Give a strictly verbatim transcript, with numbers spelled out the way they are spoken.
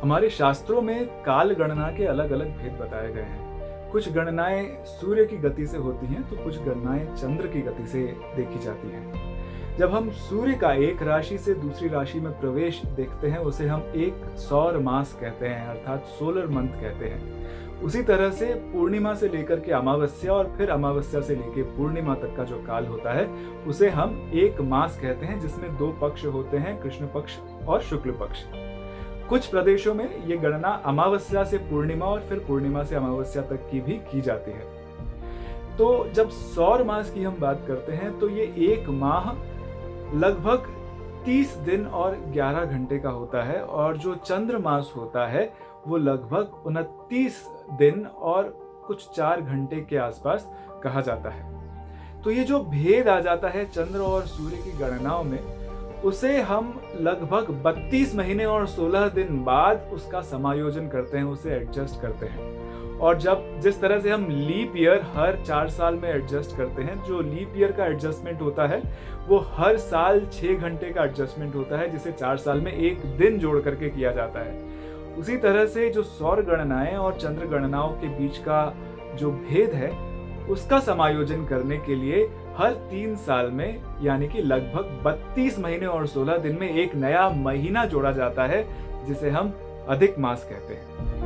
हमारे शास्त्रों में काल गणना के अलग अलग भेद बताए गए हैं। कुछ गणनाएं सूर्य की गति से होती हैं तो कुछ गणनाएं चंद्र की गति से देखी जाती हैं। जब हम सूर्य का एक राशि से दूसरी राशि में प्रवेश देखते हैं उसे हम एक सौर मास कहते हैं, अर्थात सोलर मंथ कहते हैं। उसी तरह से पूर्णिमा से लेकर के अमावस्या और फिर अमावस्या से लेकर पूर्णिमा तक का जो काल होता है उसे हम एक मास कहते हैं, जिसमें दो पक्ष होते हैं, कृष्ण पक्ष और शुक्ल पक्ष। कुछ प्रदेशों में ये गणना अमावस्या से पूर्णिमा और फिर पूर्णिमा से अमावस्या तक की भी की जाती है। तो जब सौर मास की हम बात करते हैं तो ये एक माह लगभग तीस दिन और ग्यारह घंटे का होता है, और जो चंद्र मास होता है वो लगभग उनतीस दिन और कुछ चार घंटे के आसपास कहा जाता है। तो ये जो भेद आ जाता है चंद्र और सूर्य की गणनाओं में, उसे हम लगभग बत्तीस महीने और सोलह दिन बाद उसका समायोजन करते हैं, उसे एडजस्ट करते हैं। और जब जिस तरह से हम लीप ईयर हर चार साल में एडजस्ट करते हैं, जो लीप ईयर का एडजस्टमेंट होता है वो हर साल छः घंटे का एडजस्टमेंट होता है, जिसे चार साल में एक दिन जोड़ करके किया जाता है। उसी तरह से जो सौर गणनाएं और चंद्र गणनाओं के बीच का जो भेद है उसका समायोजन करने के लिए हर तीन साल में यानी कि लगभग बत्तीस महीने और सोलह दिन में एक नया महीना जोड़ा जाता है, जिसे हम अधिक मास कहते हैं।